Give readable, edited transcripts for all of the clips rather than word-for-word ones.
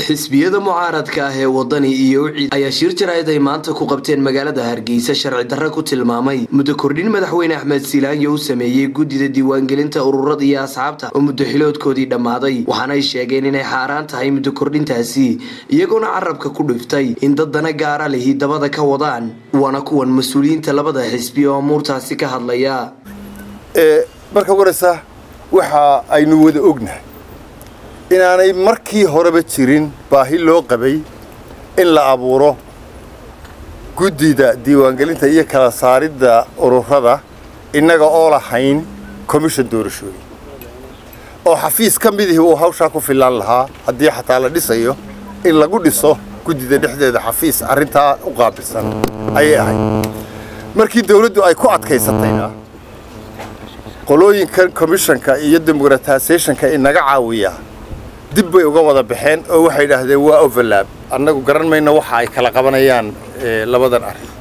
xisbiyada mucaaradka ah ee wadani iyo wixii ay shir jaraa'id ay maanta ku qabteen magaalada Hargeysa sharci darro ku tilmaamay muddo kordhin madaxweyne Axmed Siilaan uu sameeyay gudida diiwaangelinta ururada iyo asxaabta oo muddo xiloodkoodii dhamaaday waxaana ay sheegeen inay xaraan tahay muddo kordhintaasi iyagoo carabka ku dhiftay in dadana gaar ah leeyahay dabada ka wadaan wana kuwan mas'uuliyiinta labada xisbi oo amuurtaasi ka hadlaya marka waraysa waxa aynu wada ognahay inaanay markii horeba jirin baahi loo qabay in la abuuro gudida diiwaangelinta iyo kala saaridda ururada inaga oo lahayn commission doorashooyin oo xafiis ka mid ah uu hawsha ku filan lahaa haddii xataa la dhisayo in lagu dhiso gudida dhexdeeda xafiis arinta u qaabilsan ay ahayd markii dawladdu ay ku adkaysatayna qolooyinka commissionka iyo democratization-ka inaga caawiya dib bay uga wada baxeen oo waxay yiraahdeen waa overlap annagu garan mayno waxa ay kala qabanayaan labadan arrin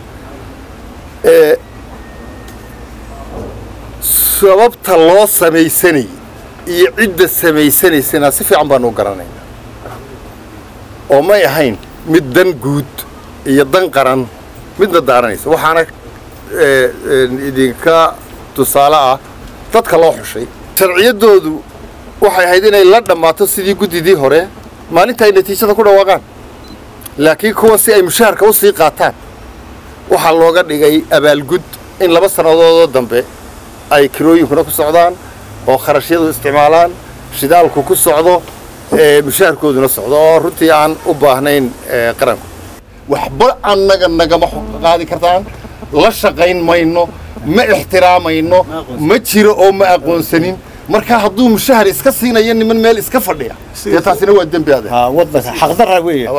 sababta loo sameeyay iyo cidda sameeysanaysa si fiican baan u garanaynaa oo may ahayn mid dan guud iyo dan qaran midna daaranaysa waxaana idinka tusaale ah dadka loo xushay sharciyadoodu waxay ahayd inay la dhamaato sidii gudidii hore maalinta ay natiijada ku dhawaaqaan laakiin kuwa si ay mushaharka u sii qaataan waxa looga dhigay abaalgud in 2 sanadood dambe ay kirooyinkuna ku socdaan oo kharashyadu isticmaalaan shidaalku ku socdo mushaharkooduna socdo oo runtii aan u baahnayn qaranku waxba annaga nagama qaadi kartaan la shaqayn mayno ma ixtiraamayno ma jiro oo ma aqoonsanin marka hadduu mushahar iska siinayo niman meel iska fadhiya taasina waa dambi ah waddanka xaqdar weeye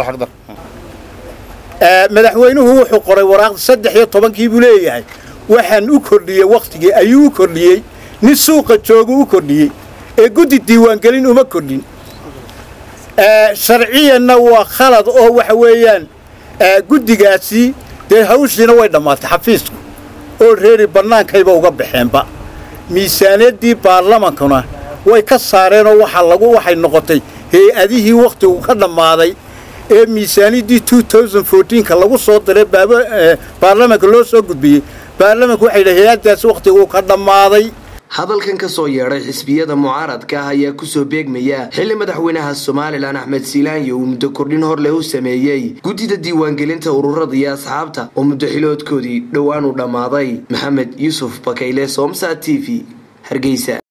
madaxweynuhu wuxuu qoray waraaq 13 buu leeyahay waxaan u kordhiyay waqtigii ayuu u kordhiyay nin suuqa jooga u kordhiyay ee gudi diiwaangelin uma kordhin sharciyanna waa khalad oo waxa weeyaan gudigaasi de hawshiina way dhamaatay xafiisku oo reeri banaankayba uga baxeenba miisaaniyadii baarlamankuna way ka saareen oo waxay noqotay hay'adihii waqtigu ka dhamaaday ee miisaaniyadii 2014 ka lagu soo diray baarlamanka loo soo gudbiyay baarlamanku waxay hay'adaas waqtigu ka dhamaaday hadalkan ka soo yeeray xisbiyada mucaaradka ah ayaa ku soo beegmaya xilli madaxweynaha Soomaaliland Axmed Siilaan uu muddo kordhin hor leh u sameeyay gudida diiwaangelinta ururada iyo asxaabta oo muddo xiloodkoodii dhawaan u dhamaaday maxamed yuusuf bakayle Somsa TV Hargeysa